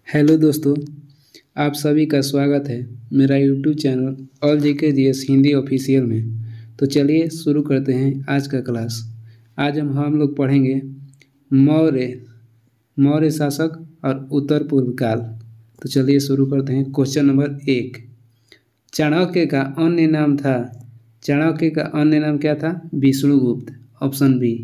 Hello दोस्तों, आप सभी का स्वागत है मेरा YouTube channel all GK GS Hindi official में। तो चलिए शुरू करते हैं आज का क्लास। आज हम लोग पढ़ेंगे मौर्य शासक और उत्तर पूर्व काल। तो चलिए शुरू करते हैं। क्वेश्चन नंबर 1, चाणक्य का अन्य नाम था। चाणक्य का अन्य नाम क्या था? Vishnugupta, option B.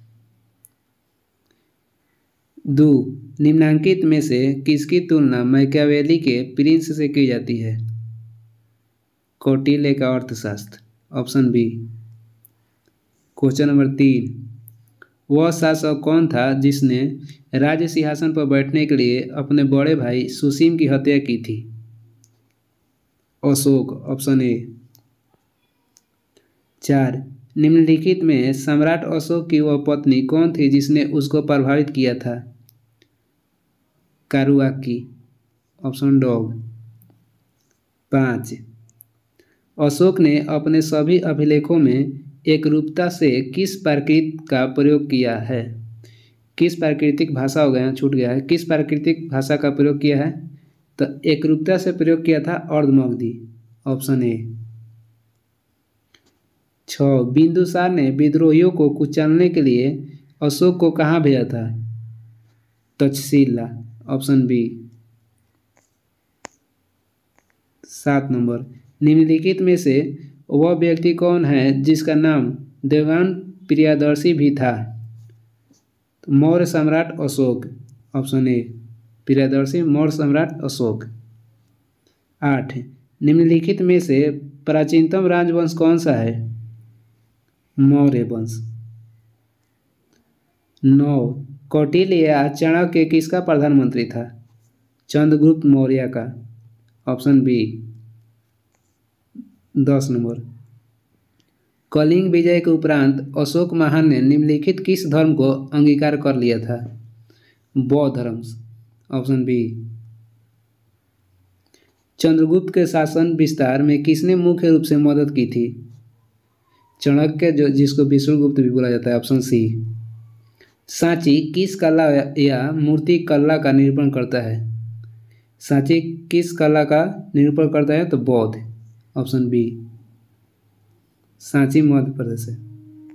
2, निम्नलिखित में से किसकी तुलना मैकियावेली के प्रिंस से की जाती है? कौटिल्य का अर्थशास्त्र, ऑप्शन बी। क्वेश्चन नंबर 3, वह शासक कौन था जिसने राज्य सिंहासन पर बैठने के लिए अपने बड़े भाई सुसीम की हत्या की थी? अशोक, ऑप्शन ए। 4, निम्नलिखित में सम्राट अशोक की वह पत्नी कौन थी जिसने उसको प्रभावित किया था? कारुआकी, ऑप्शन डॉग। 5, अशोक ने अपने सभी अभिलेखों में एकरूपता से किस प्राकृत का प्रयोग किया है? किस प्राकृतिक भाषा हो गया, छूट गया है, किस प्राकृतिक भाषा का प्रयोग किया है? तो एकरूपता से प्रयोग किया था अर्धमगधी, ऑप्शन ए। 6, बिंदुसार ने विद्रोहियों को कुचलने के लिए अशोक को कहाँ भेजा था? Takshashila, option B. 7 नंबर, निम्नलिखित में से वह व्यक्ति कौन है जिसका नाम देवान प्रियदर्शी भी था? तो मौर्य सम्राट अशोक, ऑप्शन ए। प्रियदर्शी मौर्य सम्राट अशोक। 8, निम्नलिखित में से प्राचीनतम राजवंश कौन सा है? मौर्य वंश। 9, कौटिल्य या चाणक्य किसका प्रधानमंत्री था? चंद्रगुप्त मौर्य का, ऑप्शन बी। 10 नंबर, कलिंग विजय के उपरांत अशोक महान ने निम्नलिखित किस धर्म को अंगीकार कर लिया था? बौद्ध धर्म, ऑप्शन बी। चंद्रगुप्त के शासन विस्तार में किसने मुख्य रूप से मदद की थी? चाणक्य, जो जिसको विष्णुगुप्त भी बोला जाता है, ऑप्शन सी। सांची किस कला या मूर्ति कला का निरूपण करता है? सांची किस कला का निरूपण करता है? तो बौद्ध, ऑप्शन बी। सांची मध्य प्रदेश है।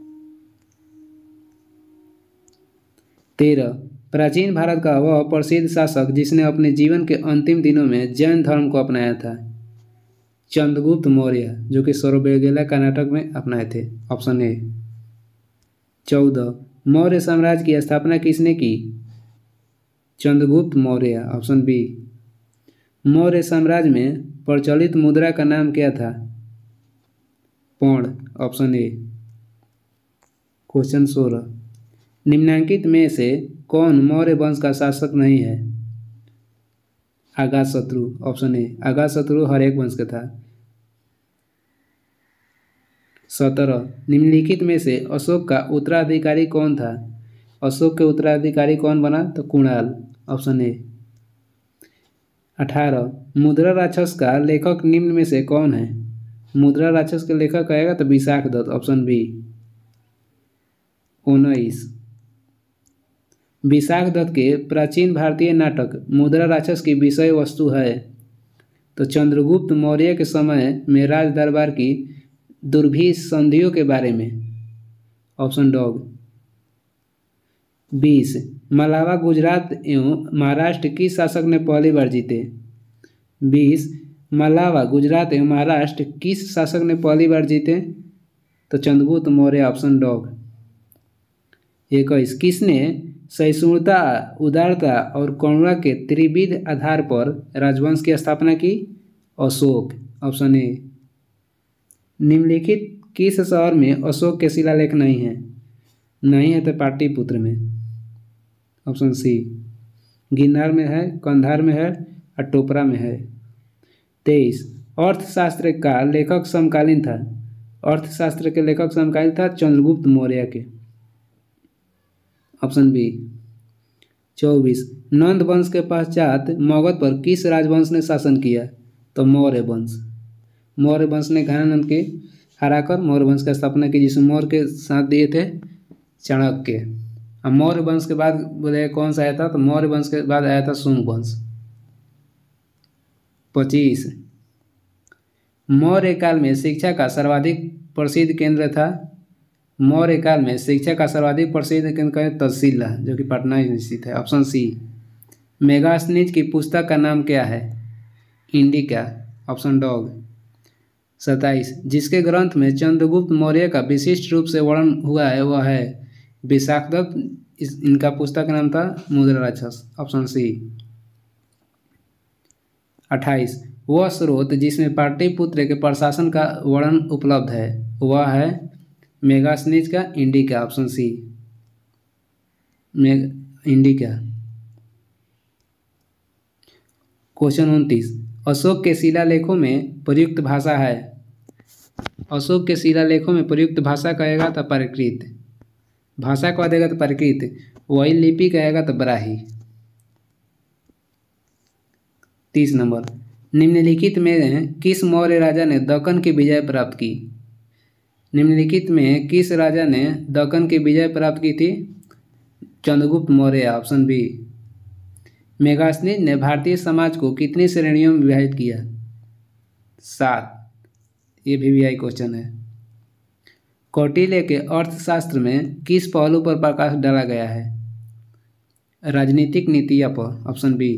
13, प्राचीन भारत का वह प्रसिद्ध शासक जिसने अपने जीवन के अंतिम दिनों में जैन धर्म को अपनाया था? चंद्रगुप्त मौर्य, जो कि सरोबेगेला कर्नाटक में अपनाए थे, ऑप्शन ए। 14, मौर्य साम्राज्य की स्थापना किसने की? Chandragupta Maurya, option B. मौर्य साम्राज्य में प्रचलित मुद्रा का नाम क्या था? Pond, option A. क्वेश्चन 16, निम्नलिखित में से कौन मौर्य वंश का शासक नहीं है? Ajatashatru, option A. अजातशत्रु हर्यक वंश का था। 17, निम्नलिखित में से अशोक का उत्तराधिकारी कौन था? अशोक के उत्तराधिकारी कौन बना? तो कुणाल, ऑप्शन ए। 18, मुद्रा राक्षस का लेखक निम्न में से कौन है? मुद्रा राक्षस के लेखक आएगा तो Vishakhadatta, option B. 19, Vishakhadatta के प्राचीन भारतीय नाटक मुद्रा राक्षस की विषय वस्तु है? तो चंद्रगुप्त मौर्य के समय में राज दरबार की दुर्भी संधियों के बारे में, ऑप्शन डॉग। 20, मलावा गुजरात एवं महाराष्ट्र किस शासक ने पहली बार जीते? 20, मलावा गुजरात एवं महाराष्ट्र किस शासक ने पहली बार जीते? तो चंद्रगुप्त मौर्य, ऑप्शन डॉग। 21, किसने सहिष्णुता, उदारता और करुणा के त्रिविध आधार पर राजवंश की स्थापना की? Ashok, option A. निम्नलिखित किस शहर में अशोक के शिलालेख नहीं है? नहीं है तो पाटलिपुत्र में, ऑप्शन सी। गिरनार में है, कंधार में है और टोपरा में है। 23, अर्थशास्त्र का लेखक समकालीन था? अर्थशास्त्र के लेखक समकालीन था चंद्रगुप्त मौर्य के, ऑप्शन बी। 24, नंद वंश के पश्चात मगध पर किस राजवंश ने शासन किया? तो मौर्य वंश। मौर्य वंश ने घनानंद के हराकर मौर्य वंश की स्थापना की, जिसमें मौर्य के साथ दिए थे चाणक्य। अब मौर्य वंश के बाद बोले कौन सा आया था? तो मौर्य वंश के बाद आया था शुंग वंश। 25। मौर्य काल में शिक्षा का सर्वाधिक प्रसिद्ध केंद्र था। मौर्य काल में शिक्षा का सर्वाधिक प्रसिद्ध केंद्र तक्षशिला, जो कि पटना में स्थित है। Option C. मेगास्थनीज की पुस्तक का नाम क्या है? इंडिका। Option D. 27। जिसके ग्रंथ में चंद्रगुप्त मौर्य का विशिष्ट रूप से वर्णन हुआ है वह है विशाखदत्त। इनका पुस्तक का नाम था मुद्रा राक्षस। Option C. 28। वह स्रोत जिसमें पाटलिपुत्र के प्रशासन का वर्णन उपलब्ध है वह है मेगास्थनीज का Indica. Option C. Indica. Question 29। Ashok के शिलालेखों में प्रयुक्त भाषा है। अशोक के शिलालेखों में प्रयुक्त भाषा कहेगा तो प्राकृत। भाषा कह देगा तो प्राकृत। वही लिपि कहेगा तो ब्राही। 30 नंबर। निम्नलिखित में किस मौर्य राजा ने दक्कन की विजय प्राप्त की? निम्नलिखित में किस राजा ने दक्कन की विजय प्राप्त की थी? Chandragupta Maurya. Option B. Megasthenes ने भारतीय समाज को कितनी श्रेणियों में विभाजित किया? 7। ये भी आई क्वेश्चन है। कौटिल्य के अर्थशास्त्र में किस पहलू पर प्रकाश डाला गया है? राजनीतिक नीतियाँ पर। Option B.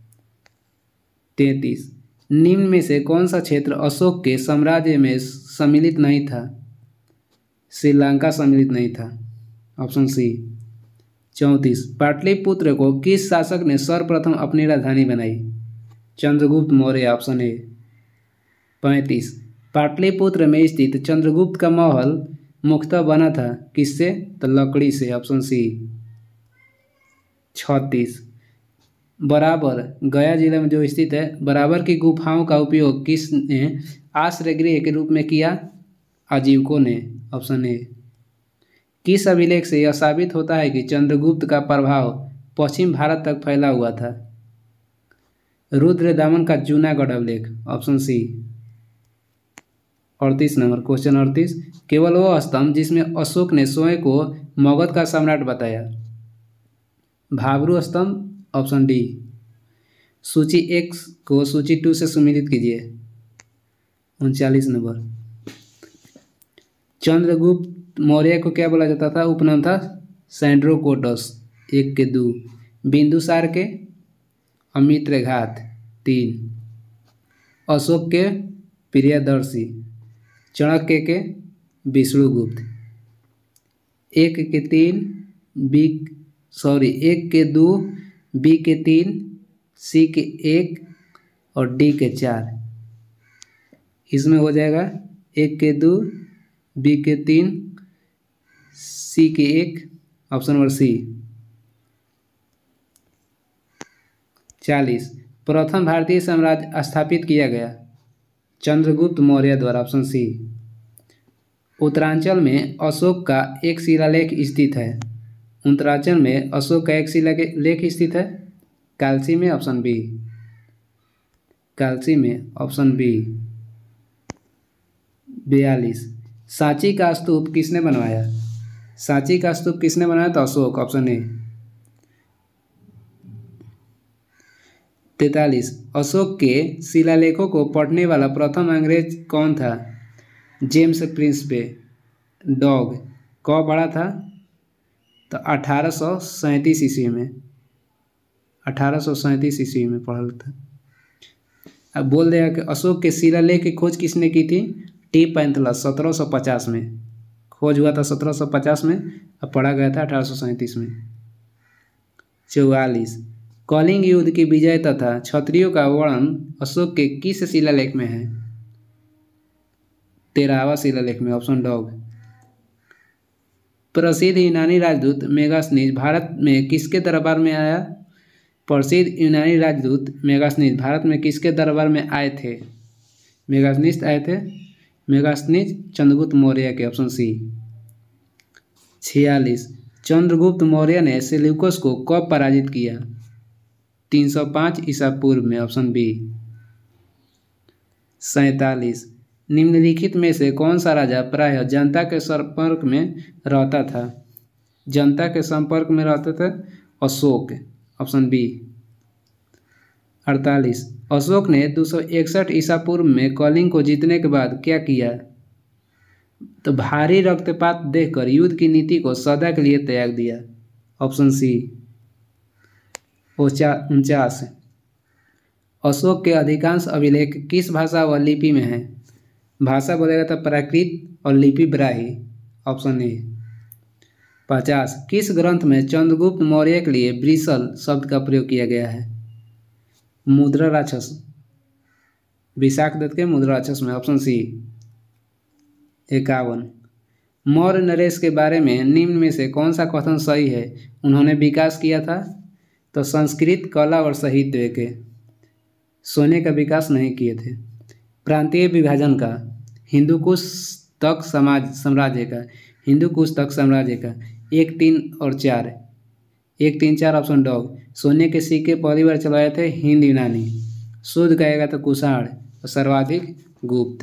33। निम्न में से कौन सा क्षेत्र अशोक के साम्राज्य में सम्मिलित नहीं था? श्रीलंका सम्मिलित नहीं था। Option C. 34। पाटलिपुत्र को किस शासक ने सर्वप्रथम अपनी राजधानी बनाई? चंद्रगुप्त मौर्य। Option A. 35। पाटलिपुत्र में स्थित चंद्रगुप्त का महल मुख्यतः बना था किससे? तो लकड़ी से। Option C. 36। बराबर गया जिले में जो स्थित है बराबर की गुफाओं का उपयोग किसने आश्रय गृह के रूप में किया? आजीवकों ने। Option A. किस अभिलेख से यह साबित होता है कि चंद्रगुप्त का प्रभाव पश्चिम भारत तक फैला हुआ था? रुद्रदामन का जूनागढ़ अभिलेख। Option C. 38 नंबर। क्वेश्चन 38। केवल वह स्तंभ जिसमें अशोक ने स्वयं को मगध का सम्राट बताया? भाबरू स्तंभ। Option D. सूची 1 को सूची 2 से सम्मिलित कीजिए। 39 नंबर। चंद्रगुप्त मौर्य को क्या बोला जाता था? उपनाम था सैंड्रोकोटस। 1 के 2। बिंदुसार के अमित्रघात। 3। अशोक के प्रियदर्शी। चाणक्य के विष्णुगुप्त। 1 के 3 1 के 2 बी के 3 सी के 1 और डी के 4। इसमें हो जाएगा 1 के 2 बी के 3 सी के 1। Option number C. 40। प्रथम भारतीय साम्राज्य स्थापित किया गया? चंद्रगुप्त मौर्य द्वारा। Option C. उत्तरांचल में अशोक का एक शिलालेख स्थित है। उत्तरांचल में अशोक का एक शिलालेख स्थित है कालसी में। Option B. कालसी में। Option B. 42। सांची का स्तूप किसने बनवाया? सांची का स्तूप किसने बनाया? तो अशोक। ऑप्शन ए। 43। अशोक के शिलालेखों को पढ़ने वाला प्रथम अंग्रेज कौन था? James Prinsep. डॉग। कब पढ़ा था? तो 1837 ईस्वी में। 1837 ईस्वी में पढ़ा था। अब बोल देगा कि अशोक के शिलालेख की खोज किसने की थी? टी पैंथलस। 1750 में खोज हुआ था। 1750 में। अब पढ़ा गया था 1837 में। 44। कलिंग युद्ध की विजय तथा क्षत्रियों का वर्णन अशोक के किस शिलालेख में है? 13वां शिलालेख में। Option D. प्रसिद्ध यूनानी राजदूत मेगास्थनीज भारत में किसके दरबार में आया? प्रसिद्ध यूनानी राजदूत मेगास्थनीज भारत में किसके दरबार में आए थे? मेगास्थनीज आए थे। मेगास्थनीज चंद्रगुप्त मौर्य के। Option C. 46। चंद्रगुप्त मौर्य ने सेल्यूकस को कब पराजित किया? 305 ईसा पूर्व में। Option B. 47। निम्नलिखित में से कौन सा राजा प्रायः जनता के संपर्क में रहता था? जनता के संपर्क में रहते थे अशोक। Option B. 48। अशोक ने 261 ईसा पूर्व में कलिंग को जीतने के बाद क्या किया? तो भारी रक्तपात देखकर युद्ध की नीति को सदा के लिए त्याग दिया। Option C. 49। अशोक के अधिकांश अभिलेख किस भाषा व लिपि में हैं? भाषा बोलेगा तो प्राकृत और लिपि ब्राह्मी। Option A. 50। किस ग्रंथ में चंद्रगुप्त मौर्य के लिए ब्रिसल शब्द का प्रयोग किया गया है? मुद्रा राक्षस, विशाख दत्त के मुद्रा राक्षस में। Option C. 51। मौर्य नरेश के बारे में निम्न में से कौन सा कथन सही है? उन्होंने विकास किया था तो संस्कृत, कला और साहित्य के, सोने का विकास नहीं किए थे। प्रांतीय विभाजन का, हिंदू कुश तक साम्राज्य का, हिंदू कुश तक साम्राज्य का। 1, 3 और 4, 1, 3, 4 ऑप्शन डॉग। सोने के सिक्के पहली बार चलाए थे हिंद यूनानी। शुद्ध कहेगा तो कुषाण और सर्वाधिक गुप्त।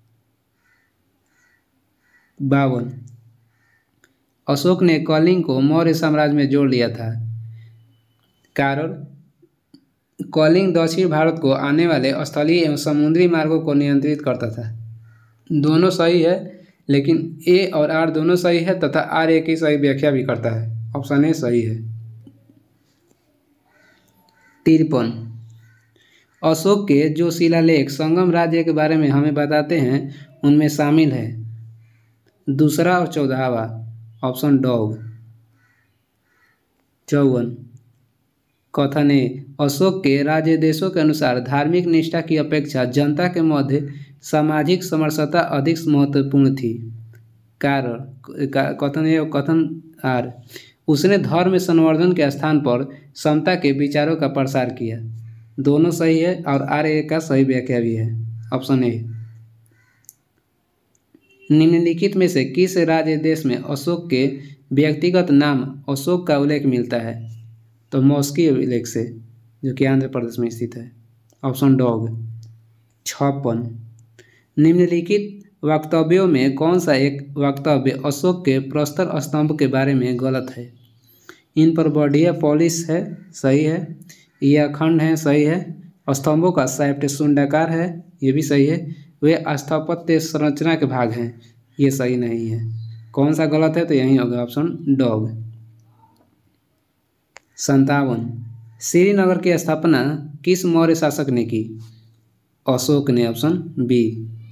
52। अशोक ने कलिंग को मौर्य साम्राज्य में जोड़ लिया था। कारण, कलिंग दक्षिण भारत को आने वाले स्थलीय एवं समुद्री मार्गों को नियंत्रित करता था। दोनों सही है, लेकिन ए और आर दोनों सही है तथा आर ए की सही व्याख्या भी करता है। ऑप्शन ए सही है। 53। अशोक के जो शिलालेख संगम राज्य के बारे में हमें बताते हैं उनमें शामिल है दूसरा और 14वां। Option dog. 54। कथन ए। अशोक के राज्य देशों के अनुसार धार्मिक निष्ठा की अपेक्षा जनता के मध्य सामाजिक समरसता अधिक महत्वपूर्ण थी। कारण, कथन ए और कथन आर। उसने धर्म संवर्धन के स्थान पर समता के विचारों का प्रसार किया। दोनों सही है और आर ए का सही व्याख्या भी है। Option A. निम्नलिखित में से किस राज्य देश में अशोक के व्यक्तिगत नाम अशोक का उल्लेख मिलता है? तो मॉस्की अभिलेख से, जो कि आंध्र प्रदेश में स्थित है। Option D. 56। निम्नलिखित वक्तव्यों में कौन सा एक वक्तव्य अशोक के प्रस्तर स्तंभ के बारे में गलत है? इन पर बढ़िया पॉलिश है, सही है। ये अखंड है, सही है। स्तंभों का साइप्ट शून्याकार है, ये भी सही है। वे स्थापत्य संरचना के भाग हैं, ये सही नहीं है। कौन सा गलत है? तो यही होगा ऑप्शन डॉग। 57। श्रीनगर की स्थापना किस मौर्य शासक ने की? अशोक ने। Option B.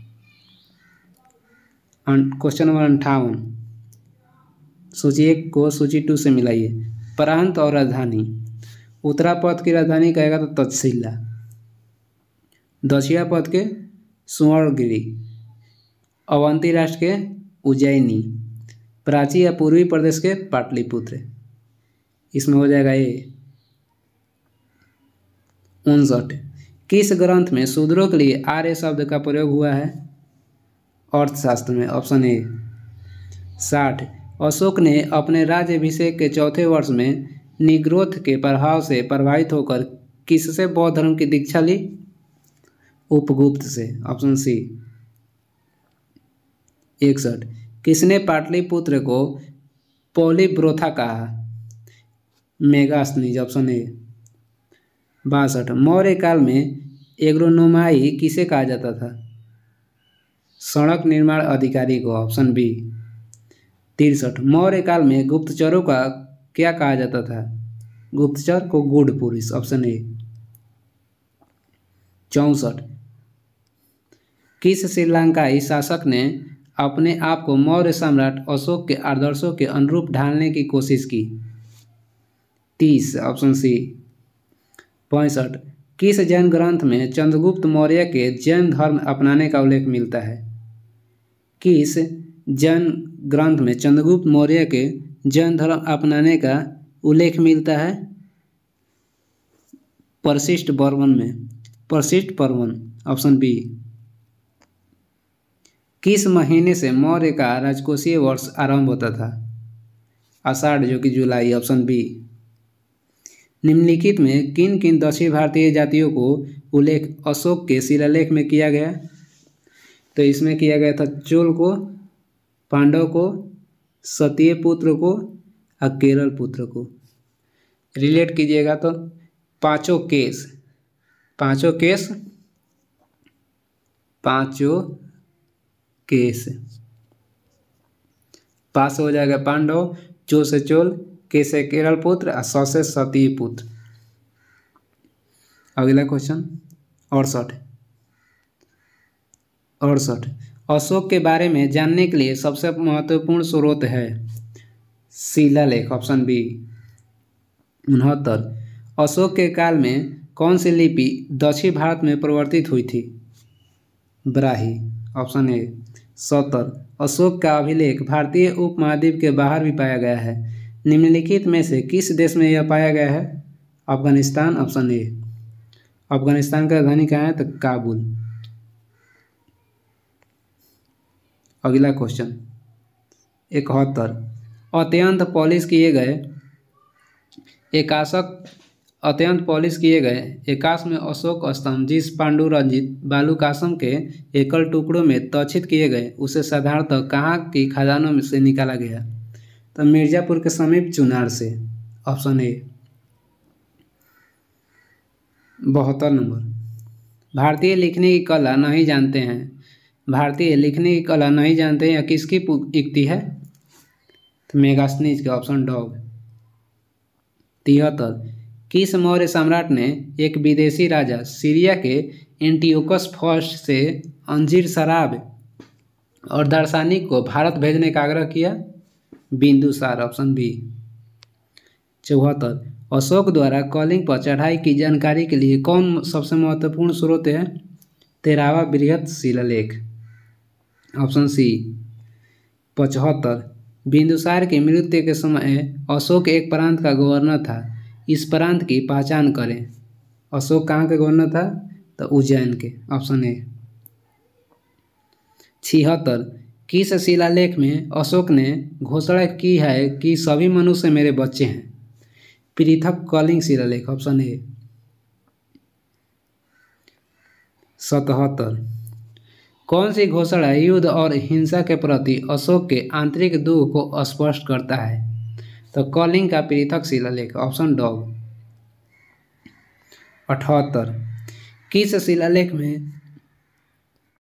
Question number 58। सूची 1 को सूची 2 से मिलाइए। प्रांत और राजधानी। उत्तरापद की राजधानी कहेगा तो तक्षशिला, दक्षिणापद के सुवर्णगिरी, अवंती राष्ट्र के उज्जैनी, प्राची या पूर्वी प्रदेश के पाटलिपुत्र। इसमें हो जाएगा ये। 59। किस ग्रंथ में शूद्रों के लिए आर्य शब्द का प्रयोग हुआ है? अर्थशास्त्र में। Option A. 60। अशोक ने अपने राज्याभिषेक के चौथे वर्ष में निग्रोध के प्रभाव से प्रभावित होकर किससे बौद्ध धर्म की दीक्षा ली? उपगुप्त से। Option C. 61। किसने पाटलिपुत्र को पौलिब्रोथा कहा? मेगास्थनीज। Option A. 62। मौर्य काल में एग्रोनोमाई किसे कहा जाता था? सड़क निर्माण अधिकारी को। Option B. 63। मौर्य काल में गुप्तचरों का क्या कहा जाता था? गुप्तचर को गुड पुरुष। Option A. 64। किस श्रीलंकाई शासक ने अपने आप को मौर्य सम्राट अशोक के आदर्शों के अनुरूप ढालने की कोशिश की? 30। Option C. 65। किस जैन ग्रंथ में चंद्रगुप्त मौर्य के जैन धर्म अपनाने का उल्लेख मिलता है? किस जैन ग्रंथ में चंद्रगुप्त मौर्य के जैन धर्म अपनाने का उल्लेख मिलता है? परशिष्ट बर्मन में। परशिष्ट पर्वन। Option B. किस महीने से मौर्य का राजकोषीय वर्ष आरंभ होता था? आषाढ़, जो कि जुलाई। Option B. निम्नलिखित में किन किन दक्षिण भारतीय जातियों को उल्लेख अशोक के शिलालेख में किया गया? तो इसमें किया गया था चोल को, पांडव को, सतीय पुत्र को और केरल पुत्र को। रिलेट कीजिएगा तो पांचों केस पांचों केस। पा से हो जाएगा पांडव, चो से चोल, के से केरल पुत्र और स से सती पुत्र। अगला क्वेश्चन 68। अशोक के बारे में जानने के लिए सबसे महत्वपूर्ण स्रोत है शिलालेख, ऑप्शन बी। 69। अशोक के काल में कौन सी लिपि दक्षिण भारत में परिवर्तित हुई थी? Brahui, option A. 70। अशोक का अभिलेख भारतीय उपमहाद्वीप के बाहर भी पाया गया है। निम्नलिखित में से किस देश में यह पाया गया है? Afghanistan, option A. अफगानिस्तान का राजधानी कहाँ है? तो काबुल। अगला क्वेश्चन 71। अत्यंत पॉलिश किए गए एकाश में अशोक स्तंभ जिस पांडुरंजित बालूकासम के एकल टुकड़ों में तक्षित किए गए उसे साधारणतः कहाँ की खदानों में से निकाला गया? तो मिर्जापुर के समीप चुनार से, ऑप्शन ए। 72 नंबर। भारतीय लिखने की कला नहीं जानते हैं या किसकी युक्ति है? तो मेगास्थनीज के, ऑप्शन डॉग। 73। किस मौर्य सम्राट ने एक विदेशी राजा सीरिया के एंटियोकस फर्स्ट से अंजीर शराब और दार्शनिक को भारत भेजने का आग्रह किया? Bindusara, option B. 74। अशोक द्वारा कलिंग पर चढ़ाई की जानकारी के लिए कौन सबसे महत्वपूर्ण स्रोत है? 13वां बृहत शिलालेख, ऑप्शन सी। 75। बिंदुसार की मृत्यु के समय अशोक एक प्रांत का गवर्नर था। इस प्रांत की पहचान करें। अशोक कहाँ के गवर्नर था? तो उज्जैन के, ऑप्शन ए। 76। किस शिलालेख में अशोक ने घोषणा की है कि सभी मनुष्य मेरे बच्चे हैं? पृथक कलिंग शिलालेख, ऑप्शन ए। 77। कौन सी घोषणा युद्ध और हिंसा के प्रति अशोक के आंतरिक दुख को स्पष्ट करता है? तो कलिंग का पृथक शिलालेख, ऑप्शन डॉग। 78। किस शिलालेख में